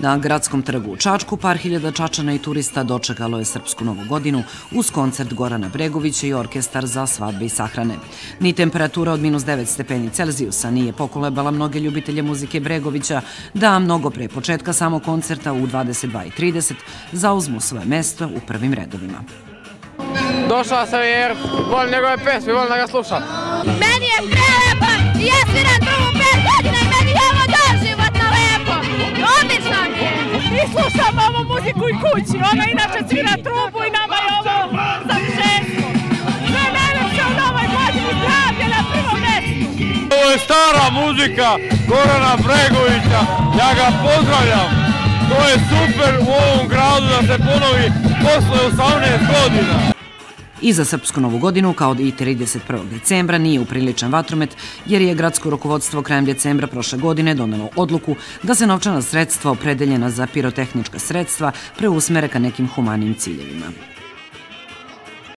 Na gradskom trgu u Čačku par hiljada Čačana i turista dočekalo je Srpsku novu godinu uz koncert Gorana Bregovića i orkestar za svadbe i sahrane. Ni temperatura od -9 stepeni Celzijusa nije pokolebala mnoge ljubitelje muzike Bregovića da mnogo pre početka samog koncerta u 22:30 zauzmu svoje mesto u prvim redovima. Došao sam jer volim njegove pesme, volim da ga slušam. Meni je prelepo i ja sviram drugu 5 godina i meni je ovo doživotno lepo. Odlično mi je. I slušam ovu muziku i kući. Ona inače svira trubu i nama je ovo završenstvo. Sve najlepše u novoj godini, zdravlje na prvom mestu. Ovo je stara muzika Gorana Bregovića. Ja ga pozdravljam. To je super u ovom gradu da se ponovi posle 18 godina. I za Srpsku novu godinu, kao i 31. decembra, nije upriličan vatromet, jer je gradsko rukovodstvo krajem decembra prošle godine donelo odluku da se novčana sredstva opredeljena za pirotehnička sredstva preusmere ka nekim humanim ciljevima.